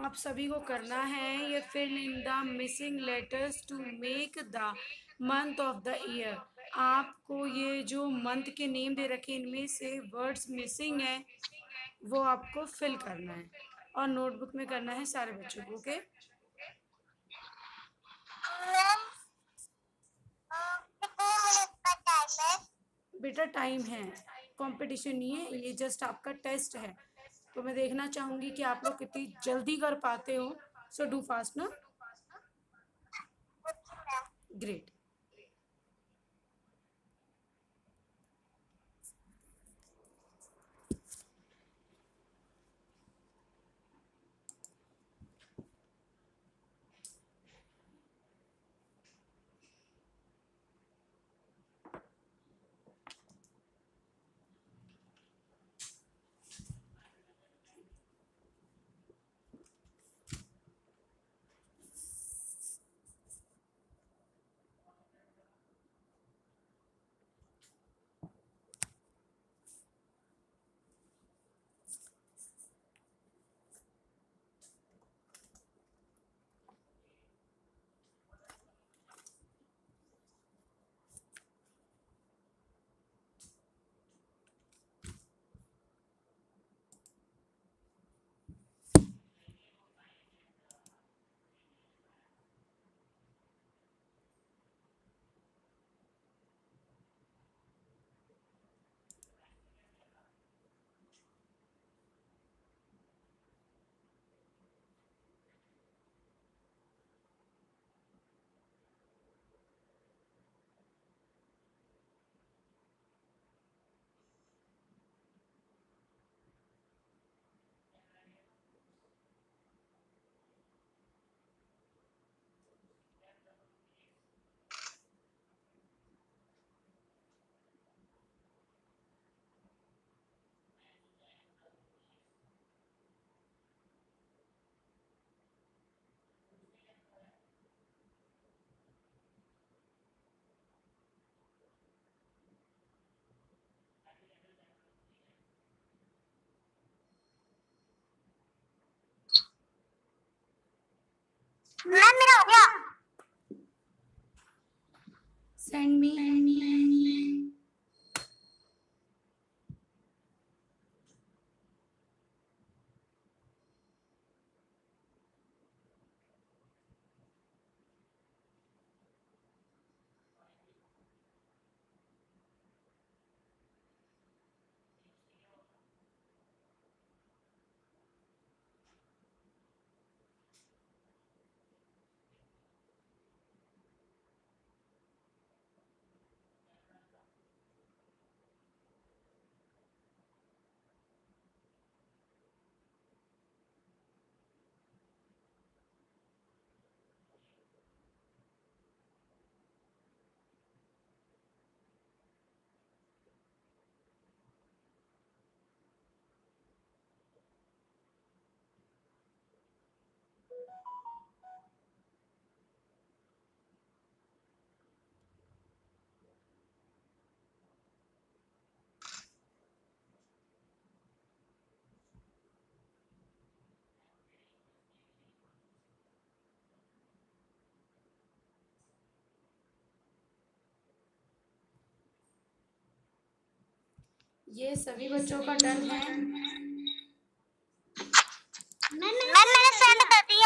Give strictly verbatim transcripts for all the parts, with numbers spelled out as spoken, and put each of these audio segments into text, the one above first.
आप सभी को करना है ये fill in the missing letters to make the month of the year. आपको ये जो मंथ के नेम दे रखे इनमें से वर्ड्स मिसिंग है वो आपको फिल करना है और नोटबुक में करना है सारे बच्चों को। ओके बेटा टाइम है, कंपटीशन नहीं है, ये जस्ट आपका टेस्ट है। तो मैं देखना चाहूंगी कि आप लोग कितनी जल्दी कर पाते हो। सो डू फास्ट ना। ग्रेट। मैम मेरा हो गया। Send me. ये सभी बच्चों का डन है। मैम मैंने सेंड कर दिया।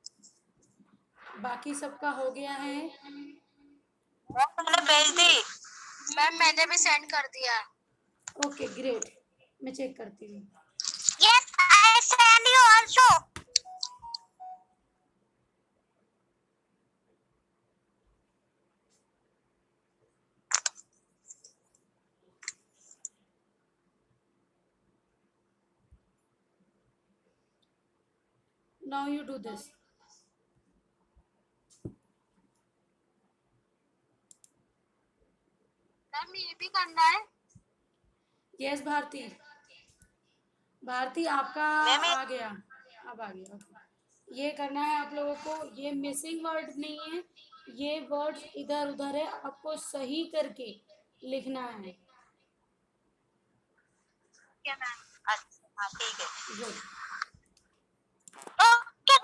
बाकी सबका हो गया है। मैंने भेज दी। मैम मैंने भी सेंड कर दिया। ओके ग्रेट, मैं चेक करती हूँ। Yes I send you also. Now you do this. Ma'am ये भी करना है। यस भारती, भारती आपका आ गया, अब आ गया। ओके ये करना है आप लोगों को। ये मिसिंग वर्ड नहीं है, ये वर्ड्स इधर उधर है, आपको सही करके लिखना है। क्या मैम? अच्छा ठीक है। गुड। ओके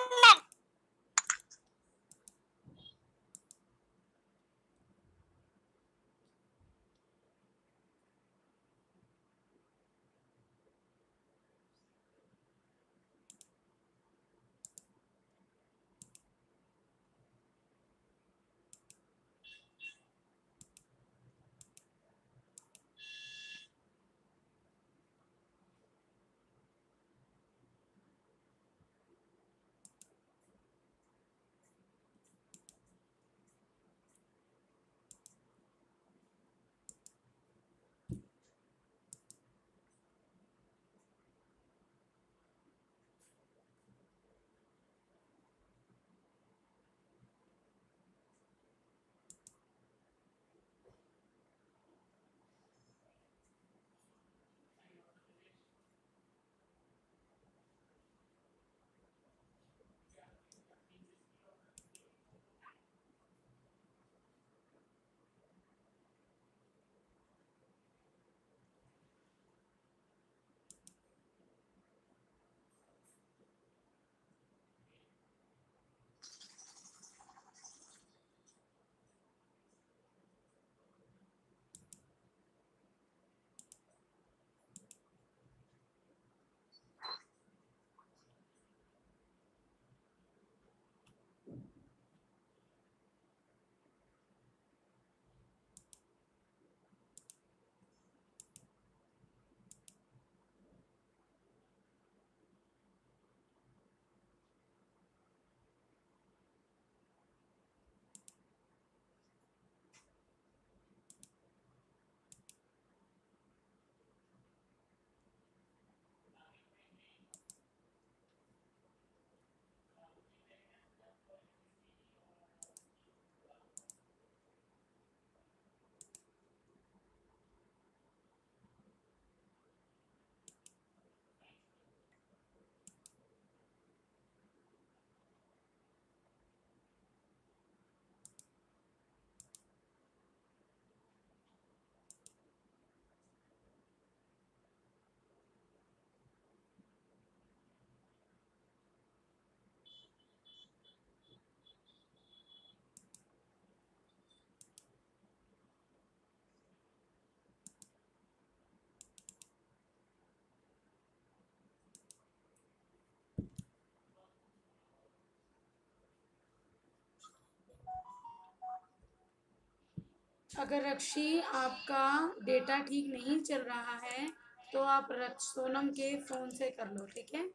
अगर रक्षी आपका डेटा ठीक नहीं चल रहा है तो आप रक्ष सोनम के फोन से कर लो, ठीक है?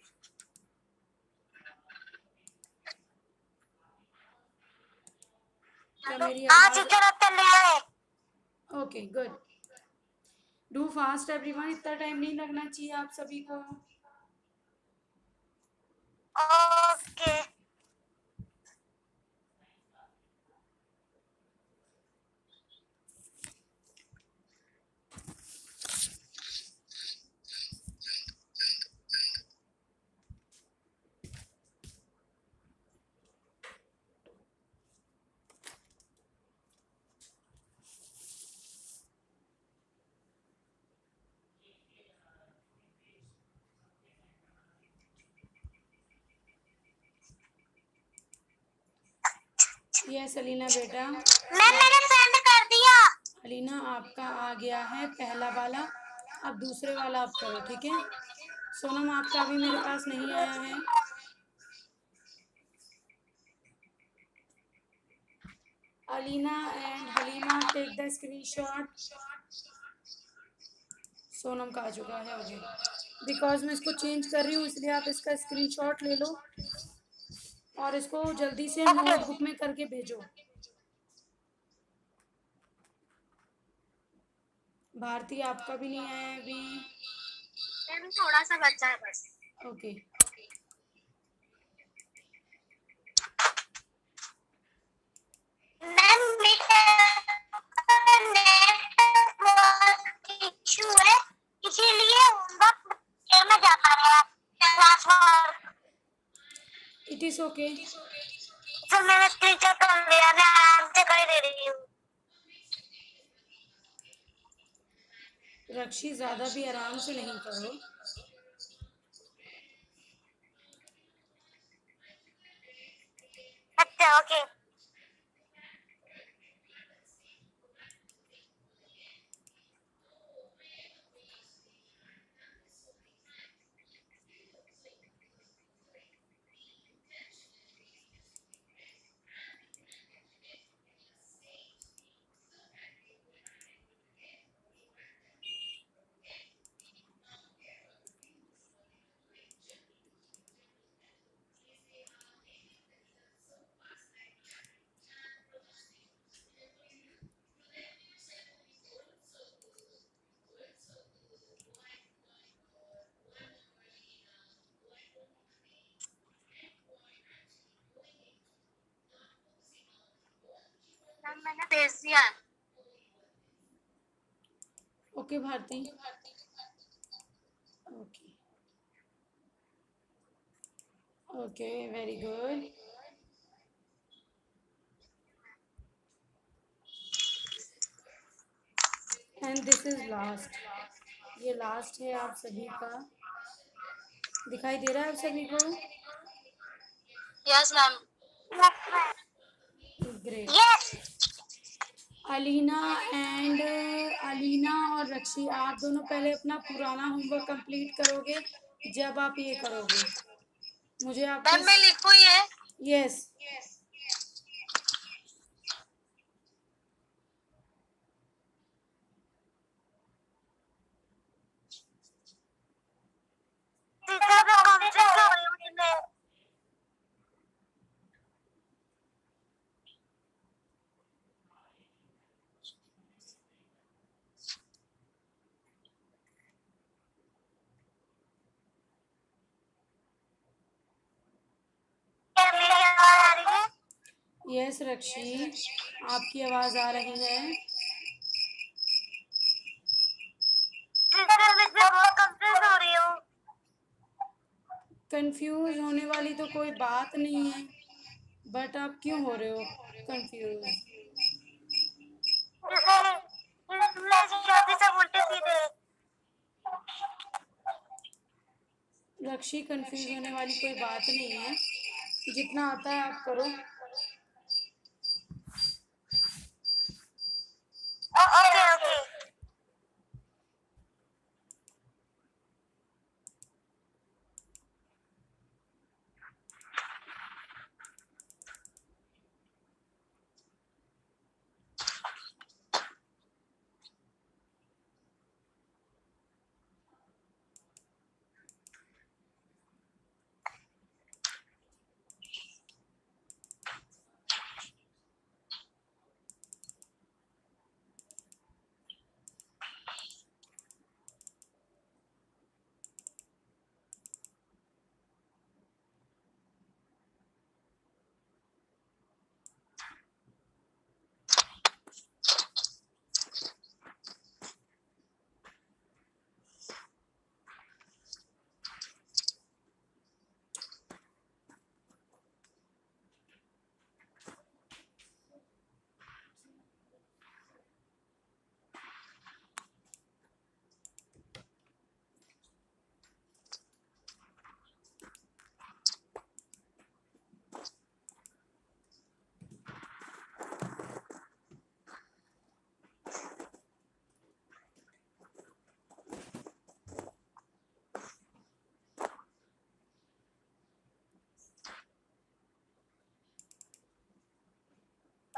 क्या मेरी हाँ आवाज? टीचर अब चल रहा है। Okay good. Do fast everyone, इतना टाइम नहीं लगना चाहिए आप सभी को। ओके। यस अलीना बेटा। मैम मैंने सेंड कर दिया। अलीना आपका आ गया है पहला वाला, अब दूसरे वाला आप करो, ठीक है? सोनम आपका अभी मेरे पास नहीं आया है। Alina and Halima take the screenshot. Sonam का आ चुका है अभी, बिकॉज मैं इसको चेंज कर रही हूँ इसलिए आप इसका स्क्रीनशॉट ले लो और इसको जल्दी से नोटबुक में करके भेजो। भारती आपका भी नहीं आया है अभी। मैम थोड़ा सा बच्चा है बस। ओके मैम नेट इशू है इसीलिए होमवर्क देर में जा पा रहा है class work. It is okay. तो मैंने स्क्रीनशॉट कर लिया, मैं आराम से कर दे रही हूँ। रक्षी ज्यादा भी आराम से नहीं करो। अच्छा ओके। मैम मैंने भेज दिया। Okay Bharti. Okay okay very good. And this is last, ये लास्ट है आप सभी का। दिखाई दे रहा है आप सभी को? Yes ma'am. Great. Yes. Alina and Alina और रक्षी आप दोनों पहले अपना पुराना होमवर्क कंप्लीट करोगे, जब आप ये करोगे मुझे आपके। मैम मैं लिखूँ ये? यस टीचर मैं कंफ्यूज हो रही हूँ इसमें। क्या मेरी आवाज आ रही है? यस रक्षी आपकी आवाज आ रही है। टीचर मैं बहुत कंफ्यूज हो रही हूँ। कंफ्यूज होने वाली तो कोई बात नहीं है, बट आप क्यों हो रहे हो कंफ्यूज? सब उल्टे सीधे। रक्षी कंफ्यूज होने वाली कोई बात नहीं है, जितना आता है आप करो। Okay okay.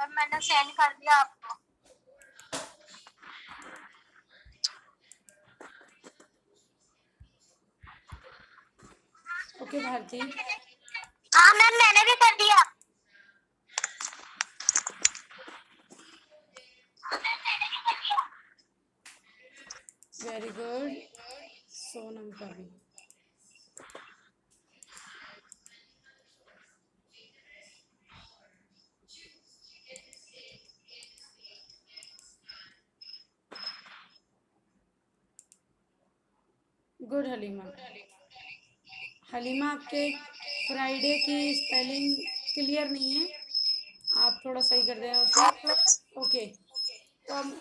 मैम मैंने सेंड कर दिया आपको। ओके भारती। हाँ मैम मैंने भी कर दिया। Very good. सोनम का भी। गुड हलीमा। हलीमा आपके फ्राइडे की स्पेलिंग क्लियर नहीं है, आप थोड़ा सही कर देना उसे। ओके तो हम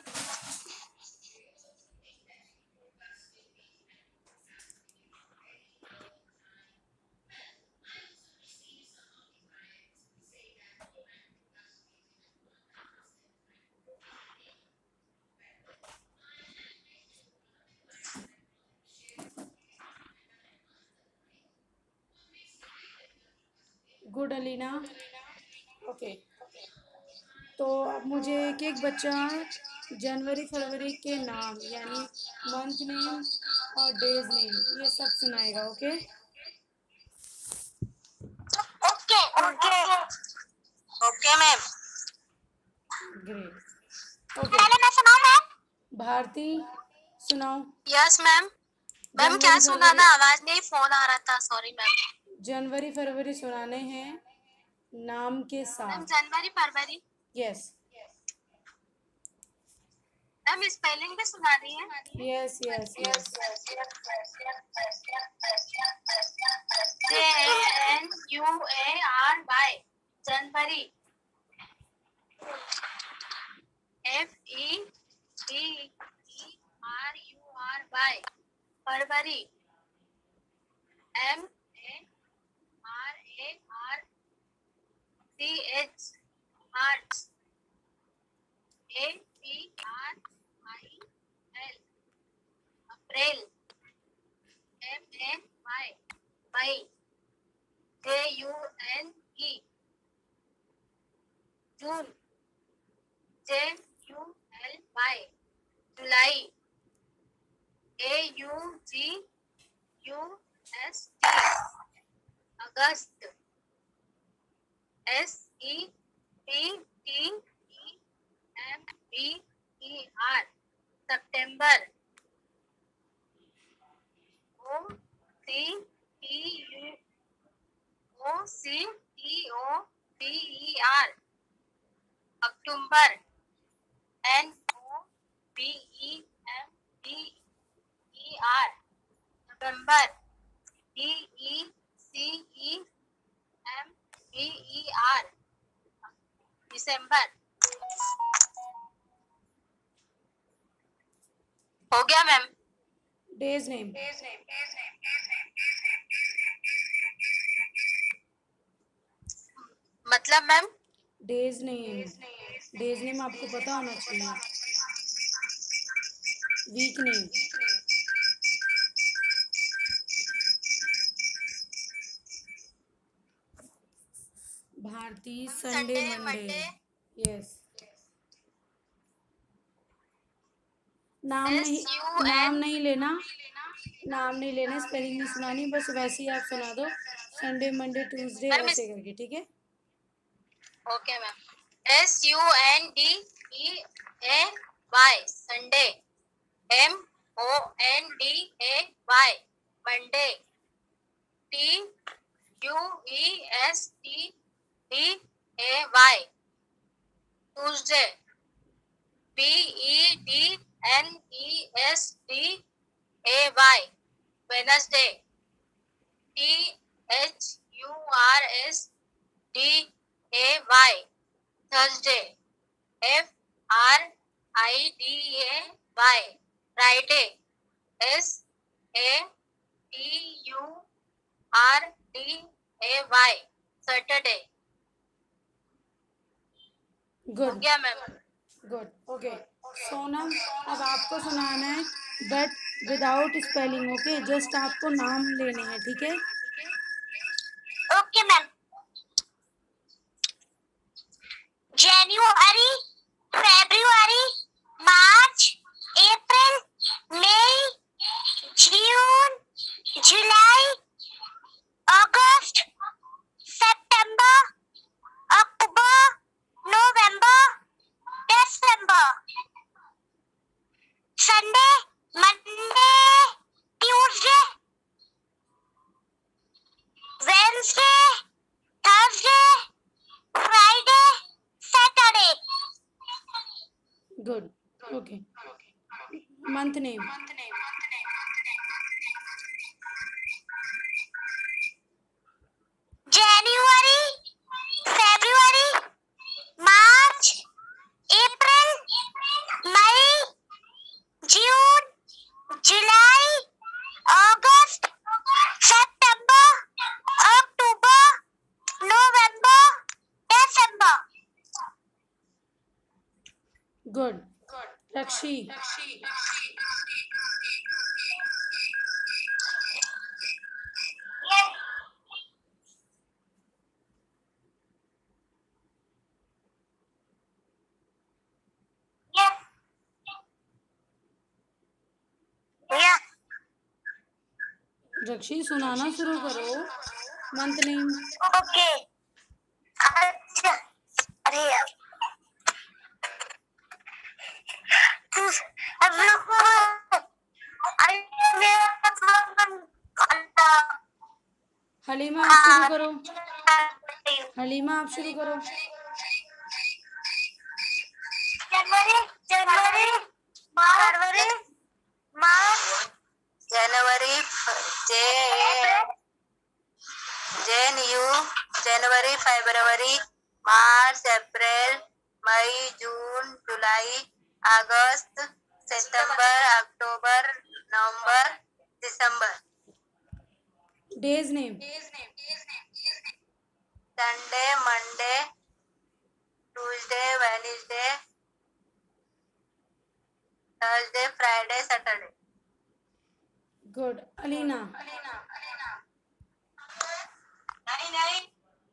गुड अलीना। ओके तो अब मुझे एक एक बच्चा जनवरी फरवरी के नाम यानी मंथ नेम और डेज नेम ये सब सुनाएगा। Okay okay okay okay ma'am. Great. Okay पहले मैं सुनाऊं मैम? भारती सुनाओ। Yes ma'am. मैम क्या जनवरी सुनाना? फरवरी आवाज नहीं, फोन आ रहा था, सॉरी मैम। जनवरी फरवरी सुनाने हैं नाम के मैम साथ। January February. Yes ma'am spelling भी सुनानी है? Yes yes yes. J N U A R Y January. F E D E R U R Y February. M A R A R C H March. A P R I L April. M N Y May. J U N E June. J U L Y July. A U G U S T August. S E P T E M B E R September. O C T U O C T O P E R October. N O B E M B E R November. D E C E M B E R December. हो गया ma'am? Days name. मतलब ma'am? Days name days name आपको पता होना चाहिए। Week name. Bharti Sunday Monday. Yes नाम नहीं नाम नहीं लेना नाम नहीं लेना स्पेलिंग नहीं सुनानी, बस वैसे ही आप सुना दो संडे मंडे ट्यूसडे ऐसे करके, ठीक है? Okay ma'am. S U N D E A Y Sunday. M O N D A Y Monday. T U E S T D A Y Tuesday. B E D N E S D A Y Wednesday. T H U R S D A Y Thursday. F R I D A Y Friday. S A T U R D A Y Saturday. Good गया ma'am? Good okay Sonam अब आपको सुनाना है but without spelling. Okay just आपको नाम लेने हैं, ठीक है? Okay ma'am. Good. Okay. Month name. January, February, March, April, May, June, July, August, September, October, November, December. Good. Rakshi. Yes. Yes. Yeah. Rakshi सुनाना शुरू करो. Month name. Okay. अच्छा. अरे यार. तू अब लोग अरे हलीमा आप शुरू करो. हलीमा आप शुरू करो. January January February March January J Jan U January February March April May June July August September October November December. Days name. Sunday Monday Tuesday Wednesday Thursday Friday Saturday. Good. Alina. नहीं नहीं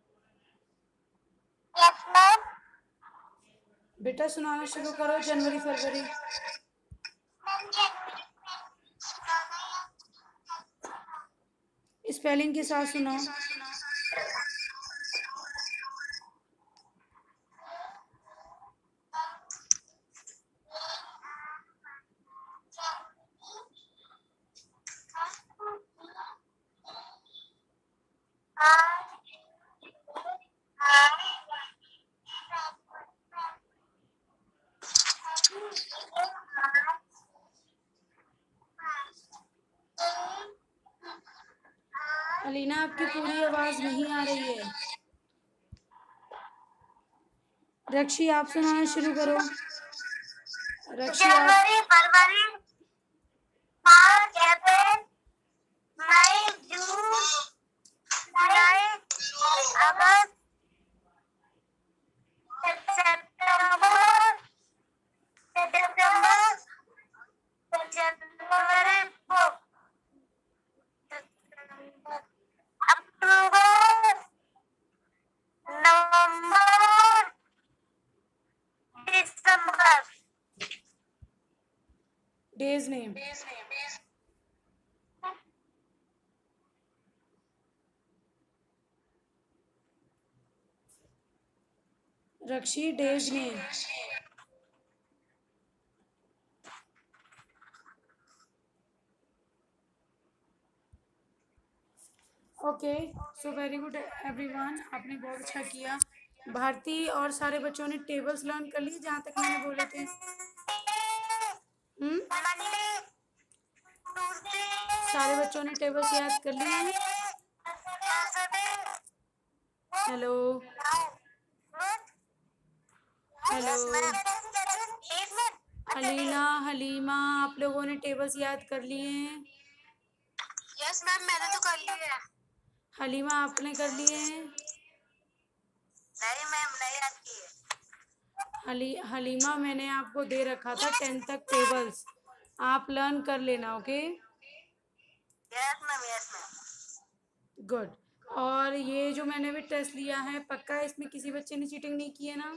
यस मैम बेटा सुनाना शुरू करो. जनवरी फरवरी. Spelling के साथ सुनाओ. अलीना आपकी पूरी आवाज नहीं आ रही है. रक्षी आप सुनाना शुरू करो. रक्षी आप. January February March April May June July August September September January October November December. Days name. Rakshi days name. Okay. So very good everyone. आपने बहुत अच्छा किया. भारती और सारे बच्चों ने टेबल्स लर्न कर लिए जहाँ तक मैंने बोले थे. हम्म सारे बच्चों ने टेबल्स याद कर लिए हैं. Hello hello. अलीना हलीमा आप लोगों ने टेबल्स याद कर लिए हैं. यस मैम मैंने तो कर लिया है. हलीमा आपने कर लिए हैं. नहीं मैम नहीं याद किए. हली हलीमा मैंने आपको दे रखा था टेन तक टेबल्स. आप लर्न कर लेना. Okay. Yes ma'am yes ma'am. Good. और ये जो मैंने भी टेस्ट लिया है पक्का है इसमें किसी बच्चे ने चीटिंग नहीं की है ना.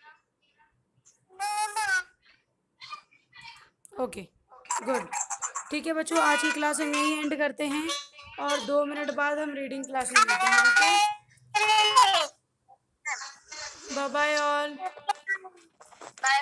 Okay good. ठीक है बच्चों आज की क्लास हम यहीं एंड करते हैं और दो मिनट बाद हम रीडिंग क्लास में मिलते हैं. Okay bye bye all.